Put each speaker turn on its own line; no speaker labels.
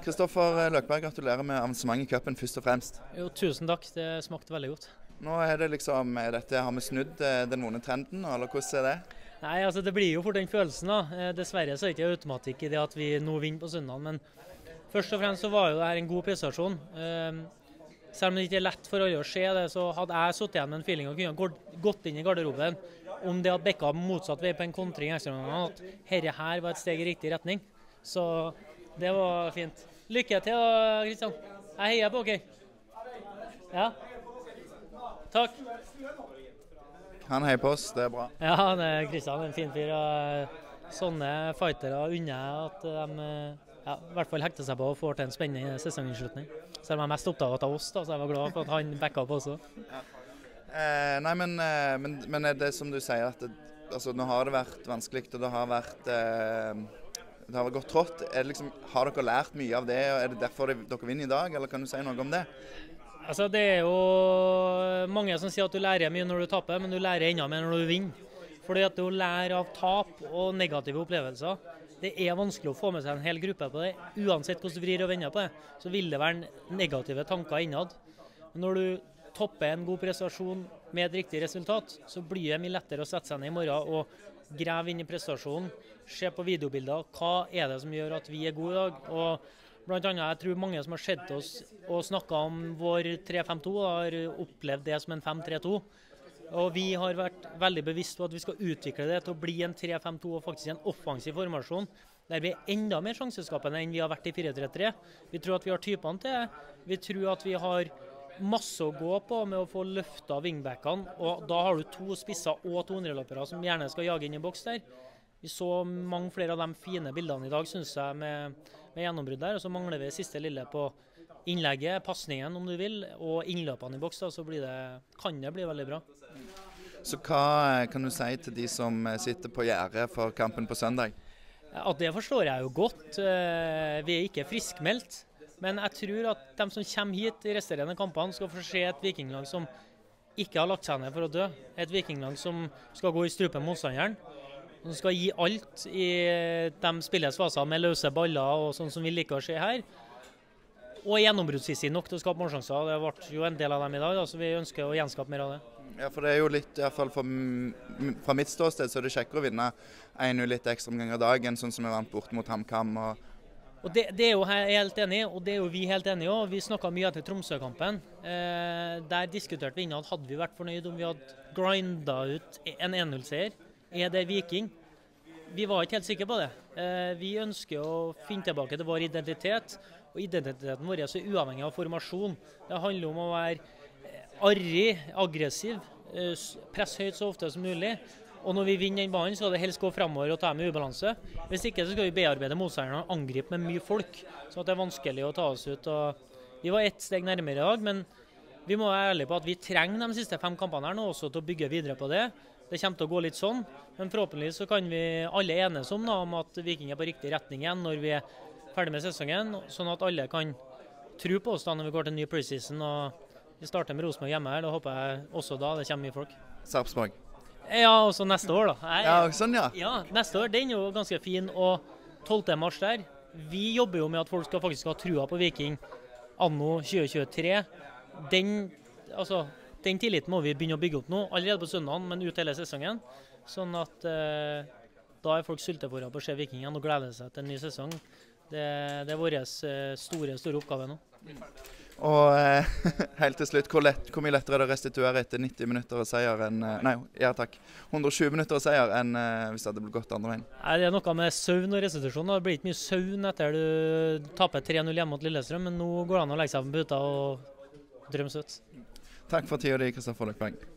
Kristoffer Løkberg, gratulerer med avansement i cupen først og fremst.
Jo, tusen takk. Det smakte veldig godt.
Nå er det liksom, har vi snudd den vonde trenden, eller hvordan er det?
Nei, altså det blir jo fort den følelsen da. Dessverre så er det ikke automatikk i det at vi nå vinner på søndag, men først og fremst så var jo det her en god prestasjon. Selv om det ikke er lett for alle å se det, så hadde jeg sittet igjen med en feeling og kunne gått inn i garderoben om det hadde bekket motsatt vei på en kontring ekstra ganger, at dette her var et steg i riktig retning. Så det var fint. Lykke til da, Kristian. Jeg heier på dere. Ja. Takk.
Han heier på oss, det er bra.
Ja, Kristian er en fin fyr. Sånne fightere unner at de i hvert fall hekter seg på og får til en spennende sesonginnslutning. Selv om jeg er mest opptatt av oss, da, så jeg var glad for at han backa opp også.
Ja. Nei, men er det som du sier, at altså, nå har det vært vanskelig, og det har gått trått. Har dere lært mye av det, og er det derfor dere vinner i dag, eller kan du si noe om det?
Altså, det er jo mange som sier at du lærer mye når du taper, men du lærer enda mer når du vinner. Fordi at du lærer av tap og negative opplevelser. Det er vanskelig å få med seg en hel gruppe på det. Uansett hvordan du vrir og vender på det, så vil det være negative tanker innad. Men når du topper en god prestasjon med et riktig resultat, så blir det mye lettere å sette seg ned i morgen og grave inn i prestasjonen, se på videobilder, hva er det som gjør at vi er gode i dag. Og blant annet, jeg tror mange som har sett oss og snakket om vår 3-5-2 har opplevd det som en 5-3-2. Og vi har vært veldig bevisst på at vi skal utvikle det til å bli en 3-5-2 og faktisk en offensiv formasjon, der vi er enda mer sjanseskapende enn vi har vært i 4-3-3. Vi tror at vi har typene til det. Vi tror at vi har masse å gå på med å få løftet wingbackene, og da har du 2 spisser og 2 hundreløpere som gjerne skal jage inn i boks der. Vi så mange flere av de fine bildene i dag, synes jeg, med gjennombrudd der, og så mangler vi siste lille på innlegget, passningen om du vil, og innløpene i boks, da, så kan det bli veldig bra.
Så hva kan du si til de som sitter på gjerdet for kampen på søndag?
Ja, det forstår jeg jo godt. Vi er ikke friskmeldt. Men jeg tror at de som kommer hit i resterende kampene skal få se et vikinglag som ikke har lagt seg ned for å dø. Et vikinglag som skal gå i strupen motstanderen. Som skal gi alt i de spillets faser med løse baller og sånn som vi liker å se her. Og gjennombruddssissig nok til å skape målsjanser. Det ble jo en del av dem i dag, så vi ønsker å gjenskape mer av det.
Ja, for det er jo litt, i hvert fall fra mitt ståsted, så er det kjekkere å vinne 1-0 litt ekstra omganger dagen, sånn som vi vant bort mot HamKam.
Og det er jo jeg helt enig i, og det er jo vi helt enige i. Vi snakket mye etter Tromsø-kampen. Der diskuterte vi innad, hadde vi vært fornøyd om vi hadde grindet ut en 1-0-seier. Er det Viking? Vi var ikke helt sikre på det. Vi ønsker å finne tilbake til vår identitet, og identiteten vår er så uavhengig av formasjon. Det handler om å være arrig, aggressiv, press høyt så ofte som mulig. Og når vi vinner den banen, skal det helst gå fremover og ta med ubalanse. Hvis ikke så skal vi bearbeide motstanderne og angripe med mye folk, så det er vanskelig å ta oss ut. Og vi var ett steg nærmere i dag, men vi må være ærlige på at vi trenger de siste 5 kampene her nå også til å bygge videre på det. Det kommer til å gå litt sånn, men forhåpentligvis så kan vi alle enes om at Viking er på riktig retning igjen når vi er ferdig med sesongen, sånn at alle kan tro på oss da når vi går til ny preseason. Og vi starter med Rosenborg hjemme her, da håper jeg også da det kommer mye folk.
Sarpsborg.
Ja, også neste år da.
Ja, sånn ja.
Ja, neste år, den er jo ganske fin, og 12. mars der. Vi jobber jo med at folk skal faktisk ha trua på Viking anno 2023. Den tilliten må vi begynne å bygge opp nå, allerede på søndagen, men ut hele sesongen. Sånn at da er folk sultefòret på å se Viking igjen og gleder seg til en ny sesong. Det er vår store oppgave nå.
Og helt til slutt, hvor mye lettere er det å restituere etter 90 minutter og seier enn 120 minutter og seier enn hvis det hadde blitt gått andre veien?
Nei, det er noe med søvn og restitusjon. Det blir ikke mye søvn etter du taper 3-0 hjemme mot Lillestrøm, men nå går det an å legge seg på puta og drømme søtt.
Takk for tida di, Kristoffer Løkberg.